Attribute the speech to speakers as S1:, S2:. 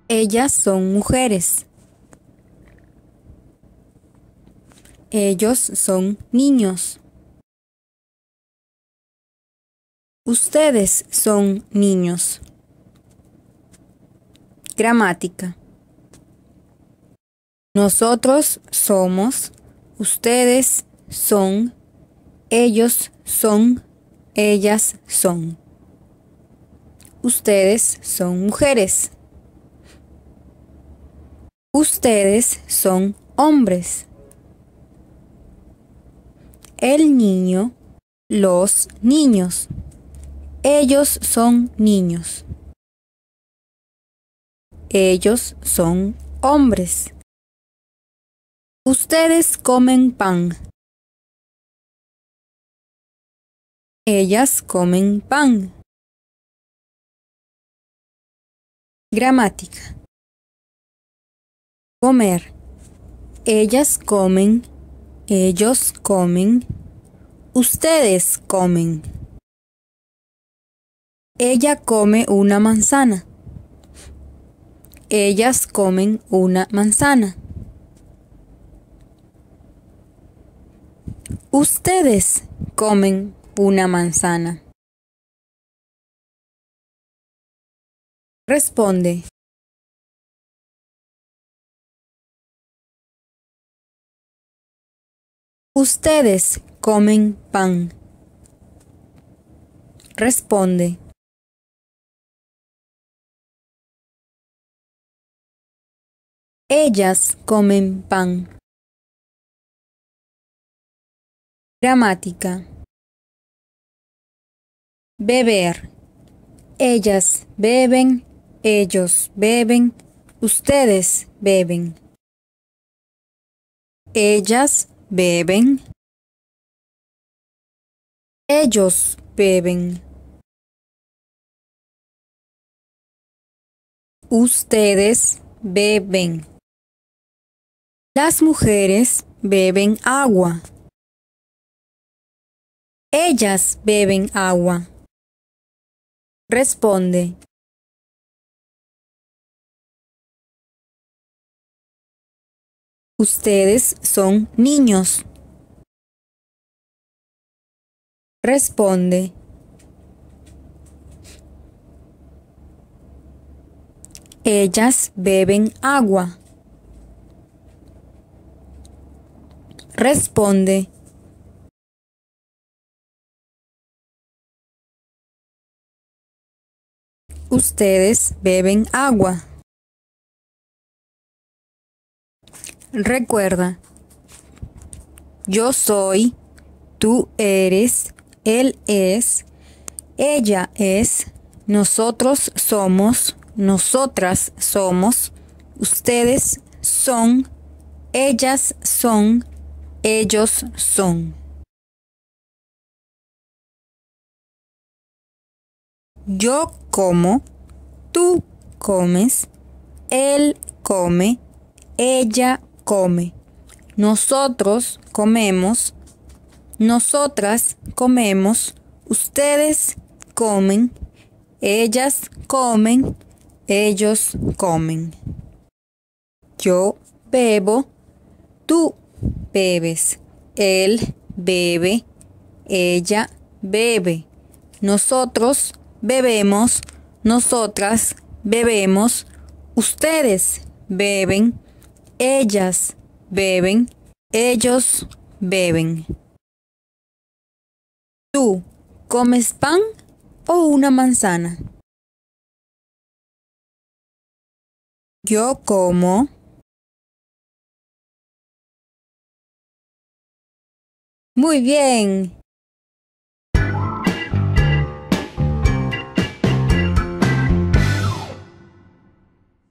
S1: Ellas son mujeres. Ellos son niños. Ustedes son niños. Gramática. Nosotros somos, ustedes son, ellos son, ellas son. Ustedes son mujeres. Ustedes son hombres. El niño, los niños. Ellos son niños. Ellos son hombres. Ustedes comen pan. Ellas comen pan. Gramática. Comer. Ellas comen. Ellos comen. Ustedes comen. Ella come una manzana. Ellas comen una manzana. Ustedes comen una manzana. Responde. Ustedes comen pan. Responde. Ellas comen pan. Gramática. Beber. Ellas beben, ellos beben, ustedes beben. Ellas beben. Ellos beben. Ustedes beben. Las mujeres beben agua. Ellas beben agua. Responde. Ustedes son niños. Responde. Ellas beben agua. Responde. Ustedes beben agua. Recuerda. Yo soy, tú eres, él es, ella es, nosotros somos, nosotras somos, ustedes son, ellas son, ellos son. Yo como, tú comes, él come, ella come, nosotros comemos, nosotras comemos, ustedes comen, ellas comen, ellos comen. Yo bebo, tú bebes, él bebe, ella bebe, nosotros bebemos, nosotras bebemos, ustedes beben, ellas beben, ellos beben. ¿Tú comes pan o una manzana? Yo como. Muy bien.